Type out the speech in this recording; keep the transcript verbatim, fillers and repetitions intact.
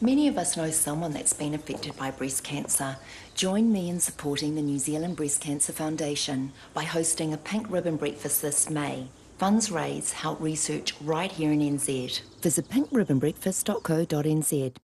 Many of us know someone that's been affected by breast cancer. Join me in supporting the New Zealand Breast Cancer Foundation by hosting a pink ribbon breakfast this May. Funds raised help research right here in N Z. Visit pink ribbon breakfast dot co dot n z.